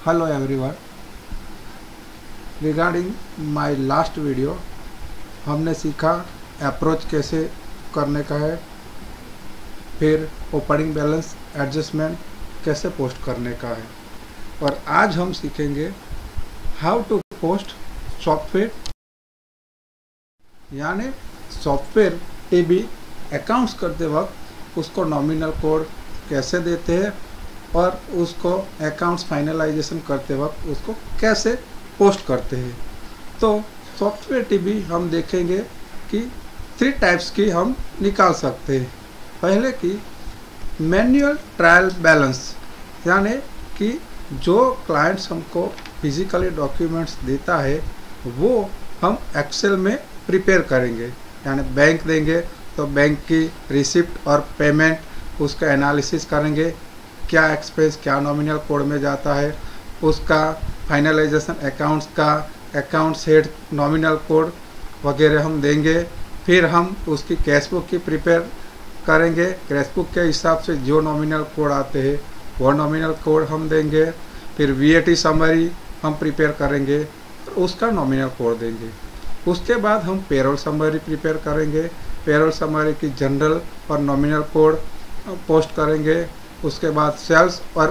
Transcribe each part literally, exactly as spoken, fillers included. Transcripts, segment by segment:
Hello everyone. Regarding my last video, हमने सीखा approach कैसे करने का है, फिर ओपनिंग बैलेंस एडजस्टमेंट कैसे पोस्ट करने का है, और आज हम सीखेंगे हाउ टू पोस्ट सॉफ्टवेयर, यानी सॉफ्टवेयर टीबी अकाउंट्स करते वक्त उसको नॉमिनल कोड कैसे देते हैं और उसको अकाउंट्स फाइनलाइजेशन करते वक्त उसको कैसे पोस्ट करते हैं। तो सॉफ्टवेयर टीबी हम देखेंगे कि थ्री टाइप्स की हम निकाल सकते हैं। पहले की मैन्युअल ट्रायल बैलेंस, यानी कि जो क्लाइंट्स हमको फिजिकली डॉक्यूमेंट्स देता है वो हम एक्सेल में प्रिपेयर करेंगे, यानी बैंक देंगे तो बैंक की रिसिप्ट और पेमेंट उसका एनालिसिस करेंगे, क्या एक्सपेंस क्या नॉमिनल कोड में जाता है, उसका फाइनलाइजेशन अकाउंट्स का अकाउंट्स हेड नॉमिनल कोड वगैरह हम देंगे। फिर हम उसकी कैश बुक की प्रिपेयर करेंगे, कैश बुक के हिसाब से जो नॉमिनल कोड आते हैं वो नॉमिनल कोड हम देंगे। फिर वीएटी समरी हम प्रिपेयर करेंगे और उसका नॉमिनल कोड देंगे। उसके बाद हम पेरोल समरी प्रिपेयर करेंगे, पेरोल समरी की जनरल और नॉमिनल कोड पोस्ट करेंगे। उसके बाद सेल्स और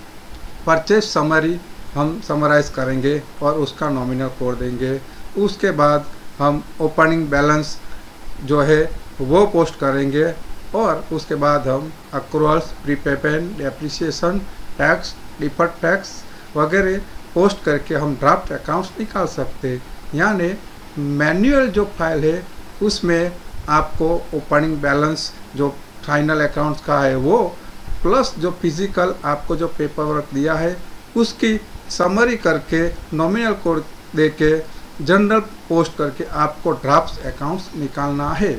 परचेज समरी हम समराइज करेंगे और उसका नॉमिनल कोड देंगे। उसके बाद हम ओपनिंग बैलेंस जो है वो पोस्ट करेंगे और उसके बाद हम accruals, prepayment, depreciation, tax, deferred tax वगैरह पोस्ट करके हम ड्राफ्ट अकाउंट्स निकाल सकते हैं। यानी मैन्युअल जो फाइल है उसमें आपको ओपनिंग बैलेंस जो फाइनल अकाउंट्स का है वो, प्लस जो फिजिकल आपको जो पेपर वर्क दिया है उसकी समरी करके नॉमिनल कोड देके जनरल पोस्ट करके आपको ड्राफ्ट अकाउंट्स निकालना है।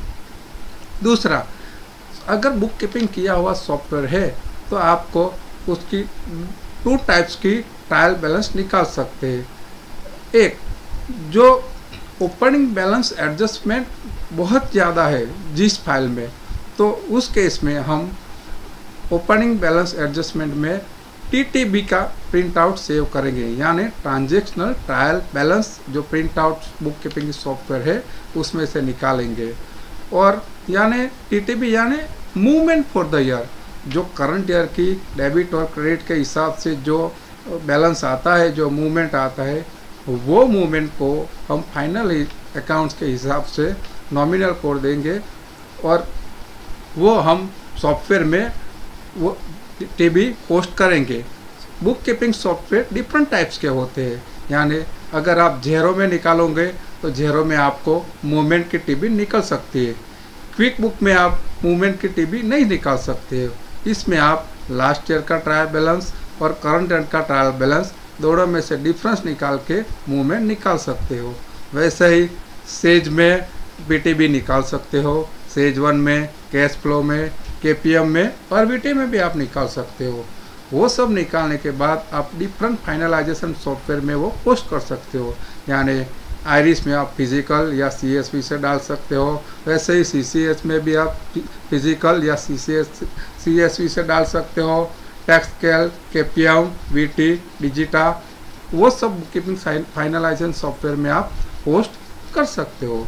दूसरा, अगर बुक कीपिंग किया हुआ सॉफ्टवेयर है तो आपको उसकी टू टाइप्स की ट्रायल बैलेंस निकाल सकते हैं। एक, जो ओपनिंग बैलेंस एडजस्टमेंट बहुत ज़्यादा है जिस फाइल में, तो उस केस में हम ओपनिंग बैलेंस एडजस्टमेंट में टीटीबी का प्रिंट आउट सेव करेंगे, यानी ट्रांजैक्शनल ट्रायल बैलेंस जो print out book keeping software है उसमें से निकालेंगे। और यानी टीटीबी यानी मूवमेंट फॉर द ईयर, जो करंट ईयर की डेबिट और क्रेडिट के हिसाब से जो बैलेंस आता है, जो मूवमेंट आता है, वो मूवमेंट को हम फाइनल अकाउंट्स के हिसाब से नॉमिनल कोड देंगे और वो हम सॉफ्टवेयर में वो टीबी पोस्ट करेंगे। Book keeping software different types के होते हैं, यानी अगर आप जेरो में निकालोगे तो जेरो में आपको मूवमेंट की टीबी निकल सकती है। क्विक बुक में आप मूवमेंट की टीबी नहीं निकाल सकते हो। इसमें आप लास्ट ईयर का ट्रायल बैलेंस और करंट ईयर का ट्रायल बैलेंस दोनों में से डिफरेंस निकाल के मूवमेंट निकाल सकते हो। वैसे ही सेज में बीटीबी निकाल सकते हो, सेज वन में, कैश फ्लो में, केपीएम में और वीटी में भी आप निकाल सकते हो। वो सब निकालने के बाद आप डिफरेंट फाइनलाइजेशन सॉफ्टवेयर में वो पोस्ट कर सकते हो। यानी आयरिस में आप फिजिकल या सीएसवी से डाल सकते हो, वैसे ही सीसीएस में भी आप फिजिकल या सीसीएस सीएसवी से डाल सकते हो। टैक्सकैल, केपीएम, वीटी, डिजिटा, वो सब बुककीपिंग फाइनलाइजेशन सॉफ्टवेयर में आप पोस्ट कर सकते हो।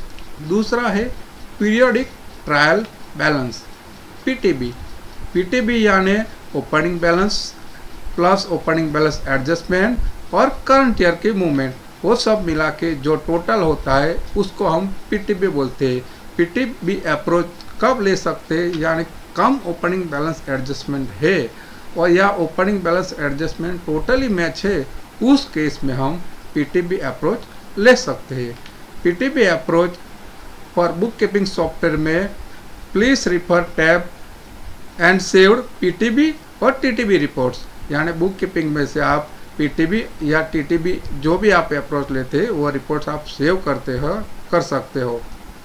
दूसरा है periodic trial balance, PTB. PTB यानी opening balance plus opening balance adjustment और करंट ईयर की मूवमेंट, वो सब मिला के जो टोटल होता है उसको हम पीटीबी बोलते हैं। पीटीबी अप्रोच कब ले सकते हैं, यानी कम ओपनिंग बैलेंस एडजस्टमेंट है और या opening balance adjustment totally match है, उस केस में हम पीटीबी अप्रोच ले सकते हैं। PTB approach for book keeping software में please refer tab and saved PTB और टीटीबी रिपोर्ट्स, यानी बुक कीपिंग में से आप पीटीबी या टीटीबी जो भी आप अप्रोच लेते हैं वो रिपोर्ट्स आप सेव करते हो कर सकते हो।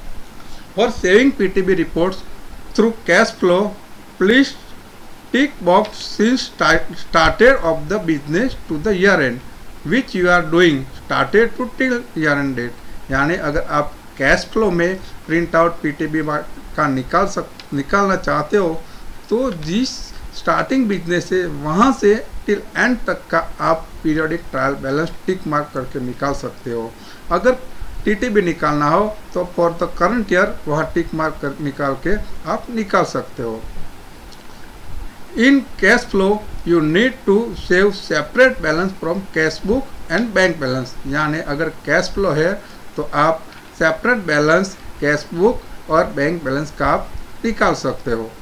For saving PTB reports through cash flow please tick box since started of the business to the year end which you are doing started to till year end date. यानी अगर आप cash flow में print out PTB का निकाल सक निकालना चाहते हो तो जिस स्टार्टिंग बिजनेस से वहाँ से टिल एंड तक का आप periodic trial balance tick mark करके निकाल सकते हो। अगर टीटीबी निकालना हो तो फॉर द करंट ईयर वहाँ टिक मार्क कर निकाल के आप निकाल सकते हो। In cash flow you need to save separate balance from cash book and bank balance, यानी अगर कैश फ्लो है तो आप सेपरेट बैलेंस कैश बुक और बैंक बैलेंस का आप निकाल सकते हो।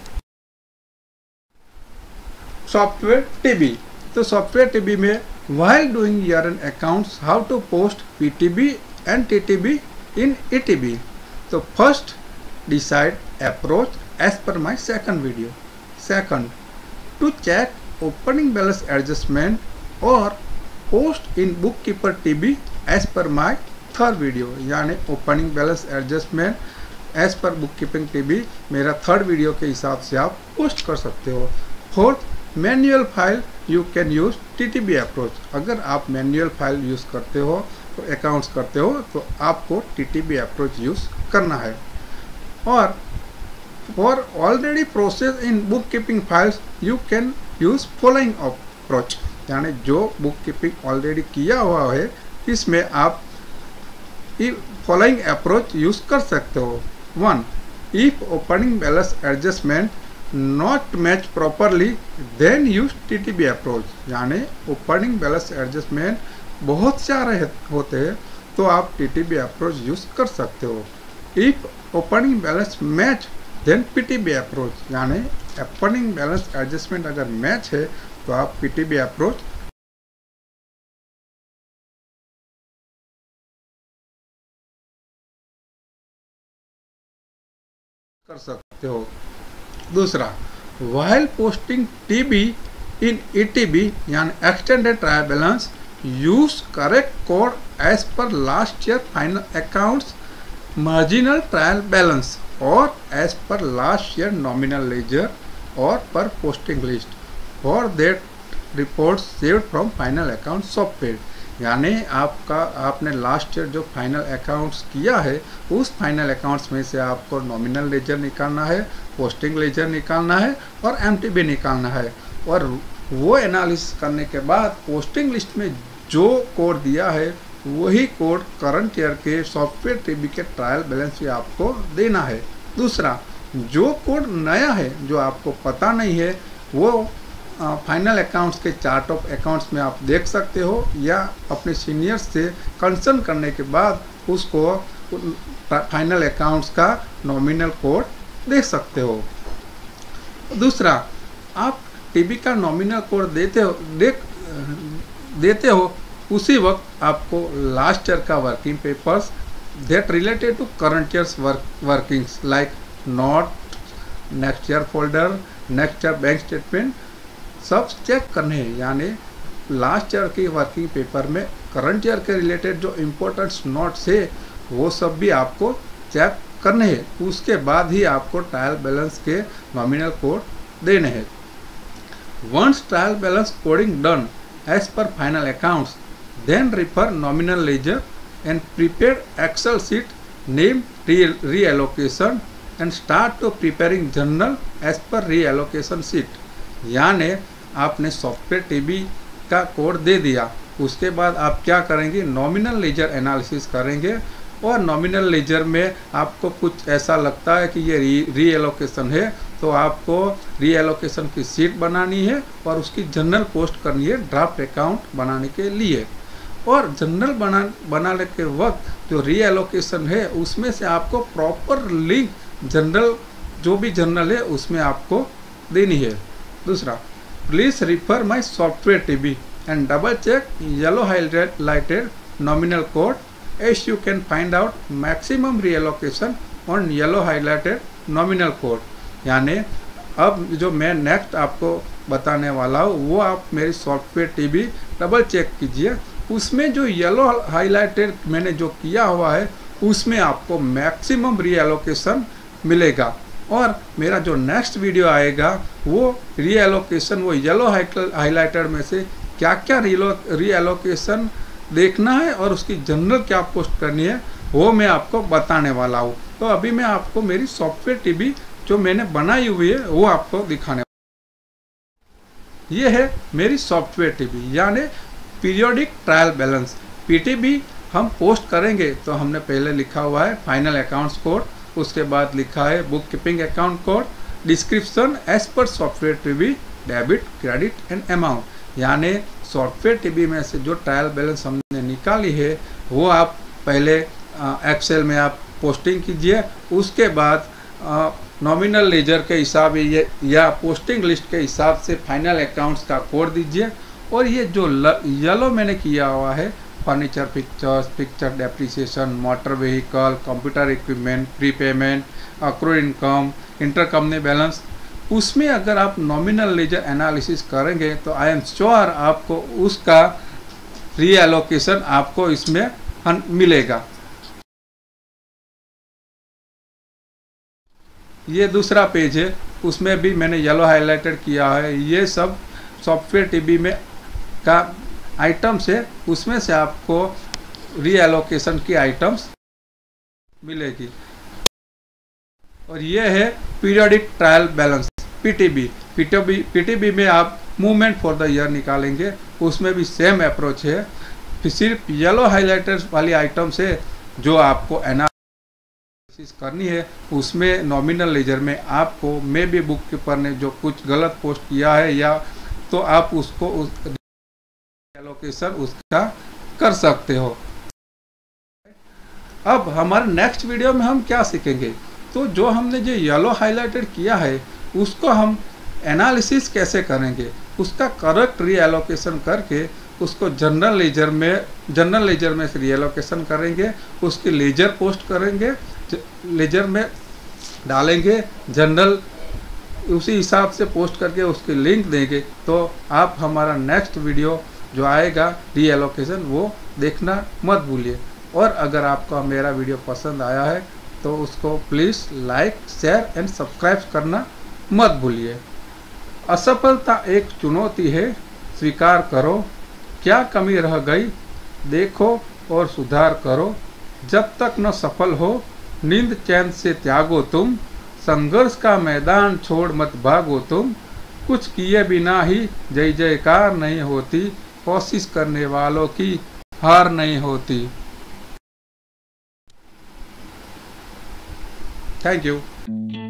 सॉफ्टवेयर टीबी, तो सॉफ्टवेयर टीबी में while doing year end accounts how to post P T B and T T B in E T B। तो first decide approach as per my second video। Second, to check opening balance adjustment or post in bookkeeper T B as per my third video, यानी opening balance adjustment as per bookkeeping T B मेरा third video के हिसाब से आप post कर सकते हो। Fourth, manual file you can use T T B approach. अगर आप मैनुअल फाइल यूज़ करते हो तो अकाउंट्स करते हो तो आपको T T B approach use करना है। और for already process in book keeping files you can use following approach, यानी जो बुक कीपिंग ऑलरेडी किया हुआ है इसमें आप फॉलोइंग अप्रोच यूज कर सकते हो। One, if opening balance adjustment not match properly then use T T B approach, यानी ओपनिंग बैलेंस एडजस्टमेंट बहुत सारे होते हैं तो आप T T B approach use कर सकते हो। If opening balance match then P T B approach, यानी ओपनिंग बैलेंस एडजस्टमेंट अगर मैच है तो आप P T B अप्रोच कर सकते हो। दूसरा, while posting T B in E T B यानी extended trial balance use correct code as per last year final accounts marginal trial balance और as per last year nominal ledger और per posting list for that report saved from final account software, यानी आपका आपने last year जो final accounts किया है उस final accounts में से आपको नॉमिनल लेजर निकालना है, पोस्टिंग लेजर निकालना है और एम टी बी निकालना है। और वो एनालिसिस करने के बाद पोस्टिंग लिस्ट में जो कोड दिया है वही कोड करंट ईयर के सॉफ्टवेयर टीबी के ट्रायल बैलेंस भी आपको देना है। दूसरा, जो कोड नया है जो आपको पता नहीं है वो फाइनल अकाउंट्स के चार्ट ऑफ अकाउंट्स में आप देख सकते हो या अपने सीनियर्स से कंसर्न करने के बाद उसको फाइनल अकाउंट्स का नॉमिनल कोड देख सकते हो। दूसरा, आप टीबी का नॉमिनल कोड देते हो देख देते हो उसी वक्त आपको लास्ट ईयर का working papers that related to current years work workings like note, next year folder, next year bank statement सब चेक करने हैं। यानी लास्ट ईयर की वर्किंग पेपर में करंट ईयर के रिलेटेड जो इम्पोर्टेंट नोट्स है वो सब भी आपको चेक करने हैं। उसके बाद ही आपको ट्रायल बैलेंस के नॉमिनल कोड देने हैं। Once trial balance coding done as per final accounts then refer nominal ledger and prepare excel sheet name reallocation and start to preparing journal as per reallocation sheet. यानी आपने software TB का code दे दिया, उसके बाद आप क्या करेंगे, नॉमिनल लेजर एनालिसिस करेंगे और नॉमिनल लेजर में आपको कुछ ऐसा लगता है कि ये री री एलोकेशन है तो आपको री एलोकेशन की शीट बनानी है और उसकी जनरल पोस्ट करनी है ड्राफ्ट अकाउंट बनाने के लिए। और जनरल बना बनाने के वक्त जो री एलोकेशन है उसमें से आपको प्रॉपर लिंक जनरल जो भी जनरल है उसमें आपको देनी है। दूसरा, please refer my software TB and double check yellow highlighted nominal code as you can find out maximum reallocation on yellow highlighted nominal code। यानी अब जो मैं नेक्स्ट आपको बताने वाला हूँ वो आप मेरी सॉफ्टवेयर टीबी डबल चेक कीजिए, उसमें जो येलो हाईलाइटेड मैंने जो किया हुआ है उसमें आपको मैक्सिमम रीएलोकेशन मिलेगा। और मेरा जो नेक्स्ट वीडियो आएगा वो रीएलोकेशन वो येलो हाईलाइटेड में से क्या क्या रीएलोकेशन देखना है और उसकी जनरल क्या पोस्ट करनी है वो मैं आपको बताने वाला हूँ। तो अभी मैं आपको मेरी सॉफ्टवेयर टीबी जो मैंने बनाई हुई है वो आपको दिखाने ये है मेरी सॉफ्टवेयर टीबी यानी पीरियोडिक ट्रायल बैलेंस। पीटीबी हम पोस्ट करेंगे तो हमने पहले लिखा हुआ है फाइनल अकाउंट्स कोड, उसके बाद लिखा है bookkeeping account code, description as per software TB, debit credit and amount. यानी सॉफ्टवेयर टीबी में से जो ट्रायल बैलेंस हमने निकाली है वो आप पहले एक्सेल में आप पोस्टिंग कीजिए, उसके बाद नॉमिनल लेजर के हिसाब ये या पोस्टिंग लिस्ट के हिसाब से फाइनल अकाउंट्स का कोड दीजिए। और ये जो येलो मैंने किया हुआ है furniture pictures, picture depreciation, motor vehicle, computer equipment, prepayment, accrued income, inter company balance, उसमें अगर आप नॉमिनल लेजर एनालिसिस करेंगे तो आई एम श्योर आपको उसका रीएलोकेशन आपको इसमें मिलेगा। ये दूसरा पेज है, उसमें भी मैंने येलो हाईलाइटेड किया है। ये सब सॉफ्टवेयर टीबी में का आइटम्स है, उसमें से आपको रीएलोकेशन की आइटम्स मिलेगी। और ये है periodic trial balance PTB. PTB PTB में आप मूवमेंट फॉर द ईयर निकालेंगे, उसमें भी सेम अप्रोच है, सिर्फ येलो हाईलाइटर्स वाली आइटम्स है जो आपको एनालिसिस करनी है। उसमें नॉमिनल लेजर में आपको मे बी बुक कीपर ने जो कुछ गलत पोस्ट किया है या तो आप उसको उस एलोकेशन उसका कर सकते हो। अब हमारे नेक्स्ट वीडियो में हम क्या सीखेंगे, तो जो हमने जो येलो हाईलाइटेड किया है उसको हम एनालिसिस कैसे करेंगे, उसका करेक्ट रीएलोकेशन करके उसको जनरल लेजर में जनरल लेजर में रीएलोकेशन करेंगे, उसके लेजर पोस्ट करेंगे, लेजर में डालेंगे, जनरल उसी हिसाब से पोस्ट करके उसके लिंक देंगे। तो आप हमारा नेक्स्ट वीडियो जो आएगा रीएलोकेशन वो देखना मत भूलिए। और अगर आपको मेरा वीडियो पसंद आया है तो उसको please like share and subscribe करना मत भूलिए। असफलता एक चुनौती है, स्वीकार करो, क्या कमी रह गई देखो और सुधार करो। जब तक न सफल हो नींद चैन से त्यागो तुम, संघर्ष का मैदान छोड़ मत भागो तुम। कुछ किए बिना ही जय जयकार नहीं होती, कोशिश करने वालों की हार नहीं होती। Thank you.